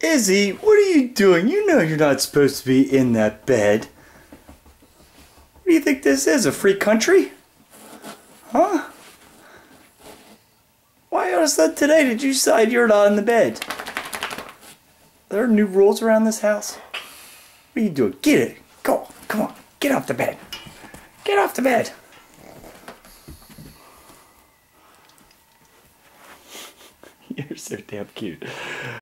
Izzy, what are you doing? You know you're not supposed to be in that bed. What do you think this is, a free country? Huh? Why all of a sudden today did you decide you're not in the bed? Are there new rules around this house? What are you doing? Get it! Go! Come on! Get off the bed! Get off the bed! You're so damn cute.